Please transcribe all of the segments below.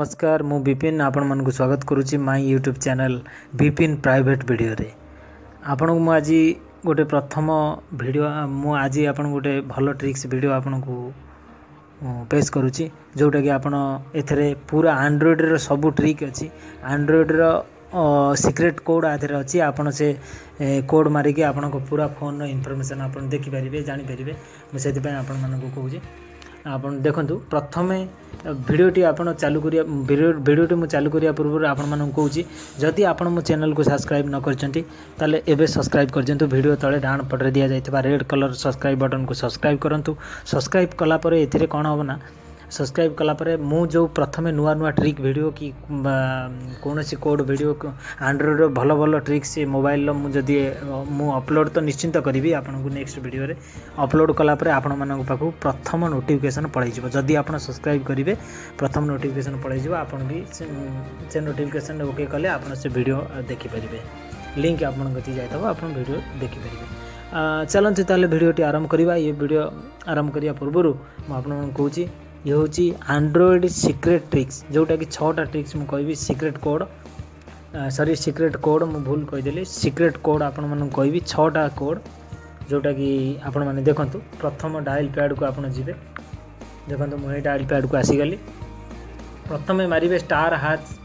नमस्कार मु विपिन आपण मन को स्वागत करुच्ची my YouTube channel Vipin private video रे आपण को आज गोटे प्रथम वीडियो मु आज आपण गोटे भल ट्रिक्स वीडियो आपण को पेश करुच्ची जोटा कि आपण एथरे पूरा एंड्रॉइड रो सब ट्रिक अछि एंड्रॉइड रो सीक्रेट कोड आधर अच्छी आपण से कोड मारिकी आपण को पूरा फोन रो इनफॉरमेशन आपण देखि परिबे जानि परिबे मुझे आपण मन को कहूँ आपण देखंतु प्रथमे वीडियोटी आपण चालू करिया वीडियोटी मु चालू करिया पूर्व आपण मन कहूँ जदि आपण मो चैनल को सब्सक्राइब न करचंती ताले एबे सब्सक्राइब करजंतु वीडियो तळे डाण पटरे दिया जायतबा रेड कलर सब्सक्राइब बटन को सब्सक्राइब करंतु सब्सक्राइब कला परे एथिरे कोन होबना सब्सक्राइब कला परे मु जो प्रथमे नुआ नुआ ट्रिक वीडियो की कोनोसी कोड वीडियो एंड्रॉइड रो भलो भलो ट्रिक से मोबाइल लो मु जदी मु अपलोड तो निश्चिंत करिवि आपन को नेक्स्ट वीडियो रे अपलोड कला परे आपन मन को पाखु प्रथम नोटिफिकेशन पळै जिवो जदी आपन सब्सक्राइब करिवे प्रथम नोटिफिकेशन पळै जिवो आपन भी से नोटिफिकेशन ओके कले आपन से वीडियो देखि परिबे लिंक आपन गति जाय तबो आपन वीडियो देखि परिबे चलंतु ताले वीडियोटी आरंभ करिवा ये वीडियो आरंभ करिया पूर्व मु आपन मन कहूची ये हूँ एंड्रॉइड सीक्रेट ट्रिक्स जोटा कि 6टा ट्रिक्स मु कहबी secret code sorry secret code मु भूल कहीदेली सीक्रेट कोड आपण मन कहबी 6टा कोड जोटा कि आपण माने देखंतु प्रथम डायल पैड को आपण जिबे देखंतु मु डायल पैड को आसी गली प्रथमे मारिबे स्टार हाच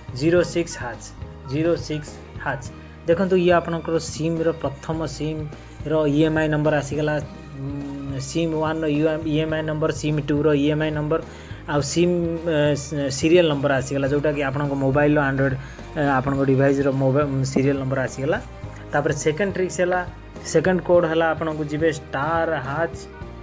06 हाच देखंतु ये आपनकर सिम रो प्रथम सिम रो ईएमआई नंबर आसी गला सिम 1 रो ईएमआई नंबर सिम 2 रो ईएमआई नंबर आ सिम सीरियल नंबर आसीगला जोटा कि आपण मोबाइल एंड्रॉइड आपण डिवाइस रो मोबाइल सीरियल नंबर आसीगला तापर सेकंड ट्रिक्स हला सेकंड कोड हला आपण को जिबे स्टार हाच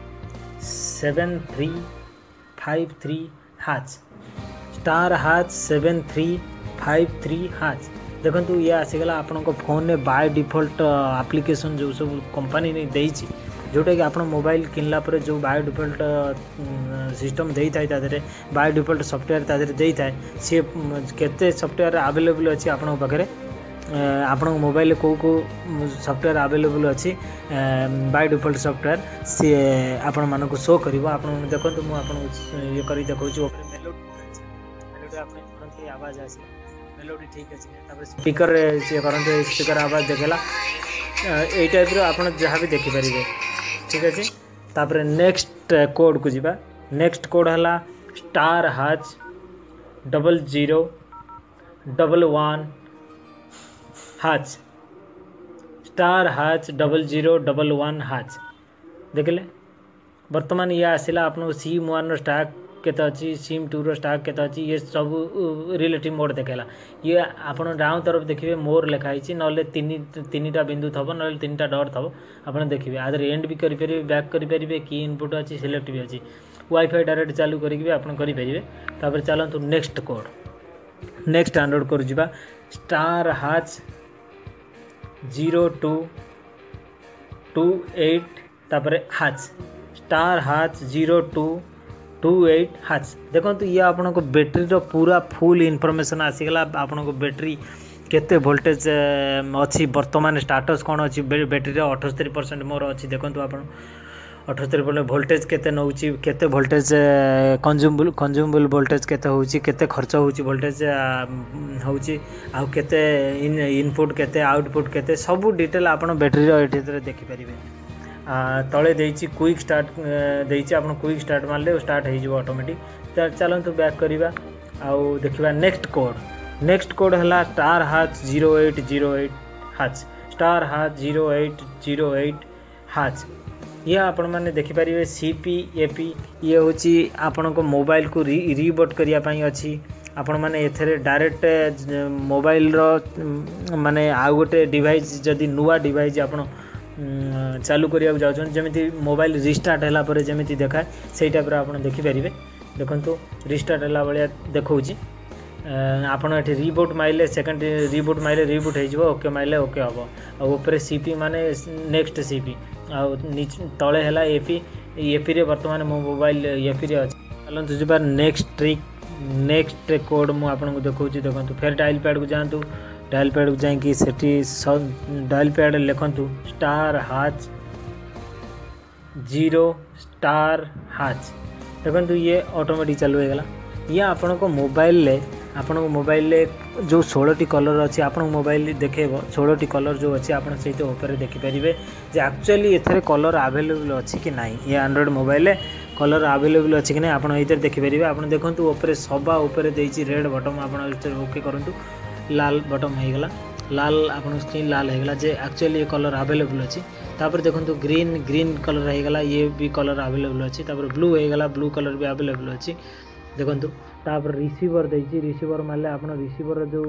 7353 हाच स्टार हाच 7353 हाच देखंतु ये आसीगला आपण को फोन में बाय डिफॉल्ट एप्लीकेशन जो सब कंपनी ने देइछि जोटा कि आपन मोबाइल किनला पर जो बाय डिफॉल्ट सिस्टम देई थाय तादरे बाय डिफॉल्ट सॉफ्टवेयर तादरे देई थाय से केते सॉफ्टवेयर अवेलेबल अछि आपन पाखरे आपन मोबाइल को सॉफ्टवेयर अवेलेबल अछि बाय डिफॉल्ट सॉफ्टवेयर से आपन मानको को शो करिवो आपन देखंतु मु आपन ये करी देखौछु मेलोडी आपन आवाज आसी मेलोडी ठीक अछि तापर स्पीकर से करंते स्पीकर आवाज देखेला ए टाइप रो आपन जहां भी देखि परिबे ठीक अच्छे तापर नेक्स्ट कोड को जीवा नेक्स्ट कोड हला स्टार हाच 0011 हाच स्टार हाच 0011 हाच देखले वर्तमान ये आसिला आपन सिम 1 स्टाक केता अछि सिम 2 रो स्टाक केता अछि ये सब रिलेटिव मोड देखेला ये आपण डाउन तरफ देखिबे मोर लिखाई छी नले तीनटा बिंदु थबो नले तीनटा डॉट थबो आपण देखिबे आदर एंड भी करि परिबे बैक करि परिबे की इनपुट अछि सिलेक्ट भी अछि वाईफाई डायरेक्ट चालू करिबे आपण करि परिबे तापर चलंतु नेक्स्ट कोड नेक्स्ट एंड्रॉइड कर जिबा स्टार हाच 0228 तापर हाच स्टार हाच 0228 हाच देखो ये आपन को बैटरी रो पूरा फुल इनफॉरमेशन आसीगला आपन को बैटरी केते वोल्टेज अच्छी वर्तमान स्टेटस कौन अच्छी बैटरी रो 78% मोर अच्छी देखो आपन 78% वोल्टेज केते नउची केते वोल्टेज कंज्यूमेबल वोल्टेज केते होउची केते खर्च होउची वोल्टेज होउची आ केते इनपुट केते आउटपुट केते सब डिटेल आपन बैटरी रो एठी देखि परिबे तले देइछि क्विक स्टार्ट देइछि आपन क्विक स्टार्ट मारले स्टार्ट हो जिवो ऑटोमेटिक चलंतु बैक करिबा आउ देखिबा नेक्स्ट कोड हला स्टार हाच 0808 हाच स्टार हाच 0808 हाच ये आपण माने देखि परिबे सीपीएपी ये होची आपण को मोबाइल को रीबूट करिया पई अछि आपण माने एथरे डायरेक्ट मोबाइल रो माने आ गोटे डिवाइस जदी नुवा डिवाइस आपण चालू करिया जाउछन जेमिति मोबाइल रिस्टार्ट हला परे जेमिति देखाय सेही टाइप रो आपण देखि परिबे देखंतु रिस्टार्ट हला बलिया देखौची आपण एठी रीबूट माइले सेकंड रीबूट माइले रीबूट हे जिवो ओके माइले ओके हबो आ ऊपर सीपी माने नेक्स्ट सीपी आ तळे हला एपी रे वर्तमान मो मोबाइल एपी रे अछि चलंतु जिबा नेक्स्ट ट्रिक नेक्स्ट कोड मु आपण को देखौची देखंतु फेर डायल पैड को जानतु डायल पैड को जाई कि सेठी डायल पैड लिखंतु स्टार हाच 0 स्टार हाच देखो ये ऑटोमेटिक चालू हो गला या आपण मोबाइल जो 16 कलर अच्छी आप मोबाइल देखेब 16 कलर जो अच्छी आप देखिपारे जे एक्चुअली एथरे कलर अवेलेबल अच्छी कि ना ये एंड्रॉइड मोबाइल कलर अवेलेबल अच्छी कि ना आप देखिपारे आप देखो सभा रेड बटन आप ओके करूँ लाल बटन होगला लाल आप स्क्रीन लाल होगला जे एक्चुअली ये कलर अवेलेबल अच्छी तापर देखो ग्रीन कलर होगला ये भी कलर अवेलेबल अच्छी ब्लू होगला ब्लू कलर भी अवेलेबल अच्छी देखो तापर रिसीवर देछि रिसीवर मारले आप रिसीवर जो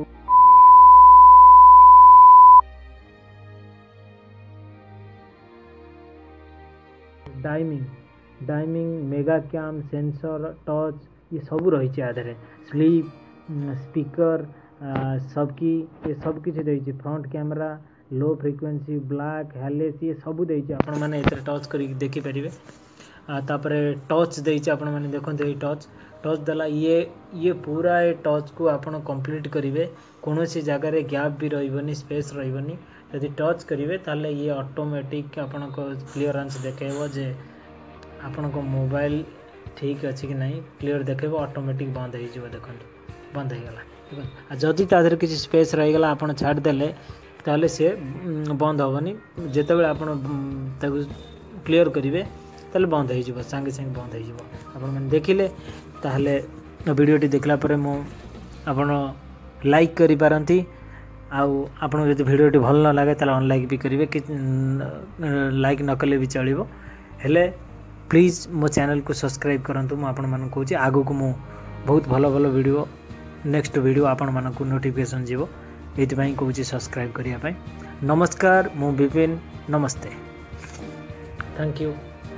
dimming mega cam sensor touch ये सब रही आधे स्लीप स्पीकर सबकी ये सब किसी देछि front camera low frequency black हेलेस ये सब देछि आपण माने एतरे टच करी देखि परिबे तापर टच देछि आपण माने देखंते ए टच देला ये पूरा ए टच को आपण कंप्लीट करिवे कोनोसी जगह रे गैप भी रहइबनी स्पेस रहइबनी यदि टच करिवे ताले ये ऑटोमेटिक आपण को क्लियरेंस देखेबो जे आपण को मोबाइल ठीक अछि कि नहीं क्लियर देखेबो ऑटोमेटिक बंद हो जिवो देखंतु बंद हो गला जदि तादर किसी स्पेस रही गला आपण छाड़ देले ताले से बंद होबनी जेते बेले आपण ताकू क्लियर करिवे ताले बंद हो जिवो संगे संगे बंद हो जिवो आपण मन देखिले ताहले वीडियोटी देखला परे मो आपण लाइक करि पारंती आउ आपण जदि वीडियोटी भल न लागे ताले अनलाइक भी करिवे कि लाइक न कले भी चलिबो हेले प्लीज मो चैनल को सब्सक्राइब करंतु मो आपण मन कहूची आगु को मो बहुत भलो भलो वीडियो नेक्स्ट वीडियो आपण मन को नोटिफिकेशन जीवो एति पई कहूची सब्सक्राइब करिया पई नमस्कार मो विपिन नमस्ते थैंक यू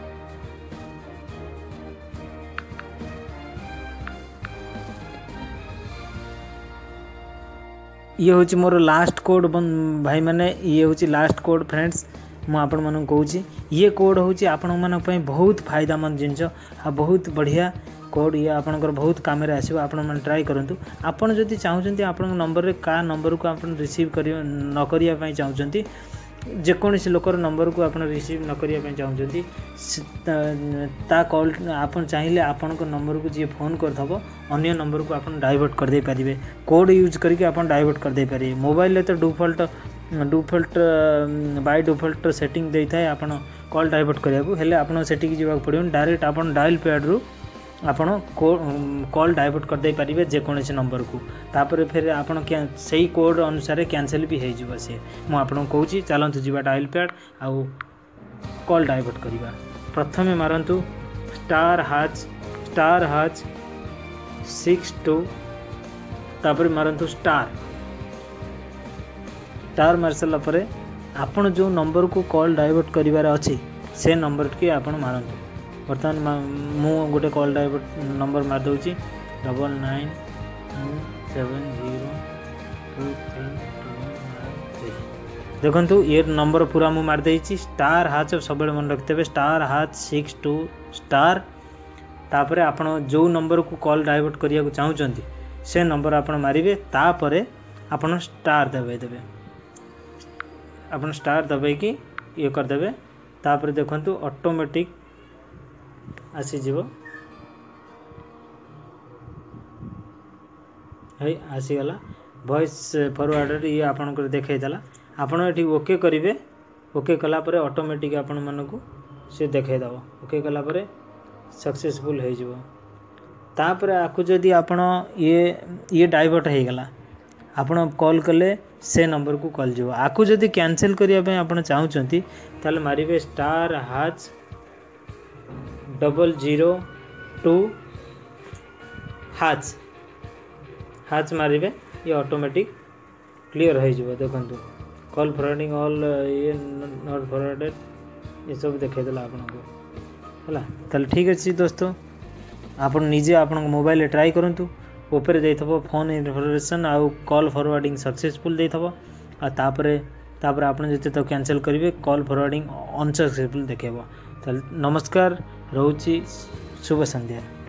ये हूँ मोर लास्ट कोड भाई मैंने ये हूँ लास्ट कोड फ्रेंड्स मु आपण मन कहूँ ये कोड हूँ आपण मन बहुत फायदामंद जिनस बहुत बढ़िया कोड ये आपंकर बहुत काम आसो आपण मैंने ट्राई करूँ आपड़ जदि चाहते आप नंबर का नंबर को आप रिसीव कर न करने चाहते जेकोसी लोकर नंबर को आप रिसीव न करने चाहते ता कॉल आप चाहिए आपण नंबर को जी फोन करदब अन्य नंबर को आप डाइवर्ट कर दे पारे कोड यूज करके आप डाइवर्ट कर दे पारे मोबाइल तो डिफॉल्ट बाय डिफॉल्ट सेटिंग दे थाए आप कॉल डाइवर्ट करने हेले आप सेटिंग जावाक पड़ो डायरेक्ट आप डायल पैड रु आपण कॉल डाइवर्ट कर दे पारे जेकोसी नंबर को तापर फिर आपण सही कोड अनुसार कैंसिल भी हो सी मु आपन कहूँ चलतु जी डायल पैड आउ कॉल डाइवर्ट करवा प्रथमे मारतु स्टार हाच 62 तापर मारतु स्टार मार सारा पर आपण जो नंबर को कॉल डाइवर्ट करिवार अच्छी से नंबर के आपण मारतु बर्तमान मु गोटे कॉल डाइवर्ट नंबर मार दूची 997023 देखंतु ये नंबर पूरा मु मार देची स्टार हाच सब मन रखते स्टार हाच 62 स्टार तापर आपण जो नंबर को कॉल डाइवर्ट करिया को चाहउचंती से नंबर आपण मारिबे तापरे आपण स्टार दबे आपण स्टार दबे कि ये कर देबे तापर देखंतु ऑटोमेटिक आसी जीवो है आसीगला वॉइस फॉरवर्ड ये आपन को देखाई देला आपण एठी ओके करिवे ओके कला परे ऑटोमेटिक आपण मन को से देखाई दबो ओके कला परे सक्सेसफुल हो जीवो तापर आकु जदी आपण ये डाइवर्ट हो गला आपण कॉल कले से नंबर को कॉल जीवो आकु जदी कैंसिल करिया पे आपण चाहउचंती ताले मारिवे स्टार हाच 002 हाच मारिबे ये ऑटोमेटिक क्लियर हो जिवो देखंतु कॉल फॉरवर्डिंग ऑल ये नॉट फॉरवर्डेड ये सब देखाई देला आपन को हला तल ठीक अछि दोस्तों आपन निजे आपन मोबाइल ट्राई करंतु ऊपर देथबो फोन इन्फॉर्मेशन आ कॉल फॉरवर्डिंग सक्सेसफुल देथबो आ तापरे आपन जते तो कैंसिल करिवे कॉल फॉरवर्डिंग अनसक्सेसफुल देखेबो तल नमस्कार रोची शुभ संध्या।